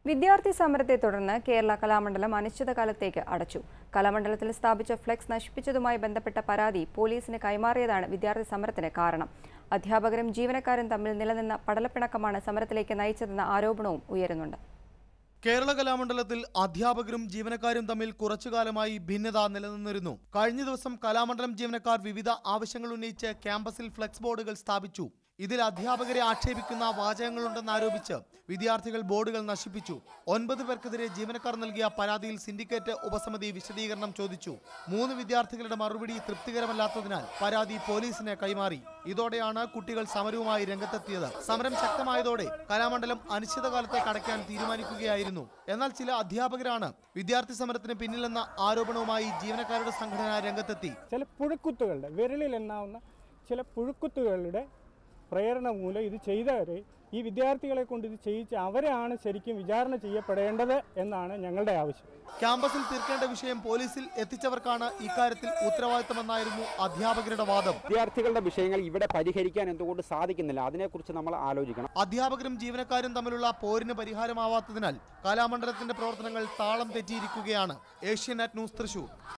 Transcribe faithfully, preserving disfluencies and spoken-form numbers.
വിദ്യാർത്ഥി സമരത്തെ തുടർന്ന് കേരള കലാമണ്ഡലം അനിശ്ചിതകാലത്തേക്ക് അടച്ചു. കലാമണ്ഡലത്തിൽ സ്ഥാപിച്ച ഫ്ലെക്സ് നശിപ്പിച്ചതുമായി ബന്ധപ്പെട്ട പരാതി പോലീസിന് കൈമാറിയതാണ് വിദ്യാർത്ഥി സമരത്തിന് കാരണം. അധ്യാപകരും ജീവനക്കാരും തമ്മിൽ നിലനിന്ന പടലപ്പിണക്കമാണ് സമരത്തിലേക്ക് നയിച്ചതെന്ന ആരോപണവും ഉയരുന്നുണ്ട്. കേരള കലാമണ്ഡലത്തിൽ അധ്യാപകരും ജീവനക്കാരും തമ്മിൽ കുറച്ചുകാലമായി ഭിന്നത നിലനിന്നിരുന്നു. കഴിഞ്ഞ ദിവസം കലാമണ്ഡലം ജീവനക്കാർ വിവിധ ആവശ്യങ്ങൾ ഉന്നയിച്ച് ക്യാമ്പസിൽ ഫ്ലെക്സ് ബോർഡുകൾ സ്ഥാപിച്ചു. ഇതിൽ അധ്യാപകരെ ആക്ഷേപിക്കുന്ന വാചകങ്ങളുണ്ടെന്നാരോപിച്ച് വിദ്യാർത്ഥികൾ ബോർഡുകൾ നശിപ്പിച്ചു. ഒൻപത് പേർക്കെതിരെ ജീവനക്കാർ നൽകിയ പരാതിയിൽ സിൻഡിക്കേറ്റ് ഉപസമിതി വിശദീകരണം ചോദിച്ചു. മൂന്ന് വിദ്യാർത്ഥികളുടെ മറുപടി തൃപ്തികരമല്ലാത്തതിനാൽ പരാതി പോലീസിന് കൈമാറി. ഇതോടെയാണ് കുട്ടികൾ സമരവുമായി രംഗത്തെത്തിയത്. സമരം ശക്തമായതോടെ കലാമണ്ഡലം അനിശ്ചിതകാലത്തേക്ക് അടയ്ക്കാൻ തീരുമാനിക്കുകയായിരുന്നു. എന്നാൽ ചില അധ്യാപകരാണ് വിദ്യാർത്ഥി സമരത്തിന് പിന്നിലെന്ന ആരോപണവുമായി ജീവനക്കാരുടെ സംഘടന രംഗത്തെത്തി. ചില പുഴുക്കുത്തുകളുടെ വിരലിൽ എണ്ണാവുന്ന ചില പുഴുക്കുത്തുകളുടെ പ്രേരണ മൂലം ഇത് ചെയ്തവരെ ഈ വിദ്യാർത്ഥികളെ കൊണ്ട് ഇത് ചെയ്യിച്ച് അവരെയാണ് ശരിക്കും വിചാരണ ചെയ്യപ്പെടേണ്ടത് എന്നാണ് ഞങ്ങളുടെ ആവശ്യം. ക്യാമ്പസിൽ തീർക്കേണ്ട വിഷയം പോലീസിൽ എത്തിച്ചവർക്കാണ് ഇക്കാര്യത്തിൽ ഉത്തരവാദിത്തമെന്നായിരുന്നു അധ്യാപകരുടെ വാദം. വിദ്യാർത്ഥികളുടെ വിഷയങ്ങൾ ഇവിടെ പരിഹരിക്കാൻ എന്തുകൊണ്ട് സാധിക്കുന്നില്ല, അതിനെക്കുറിച്ച് നമ്മൾ ആലോചിക്കണം. അധ്യാപകരും ജീവനക്കാരും തമ്മിലുള്ള പോരിന് പരിഹാരമാവാത്തതിനാൽ കലാമണ്ഡലത്തിന്റെ പ്രവർത്തനങ്ങൾ താളം തെറ്റിയിരിക്കുകയാണ്. ഏഷ്യാനെറ്റ് ന്യൂസ്, തൃശൂർ.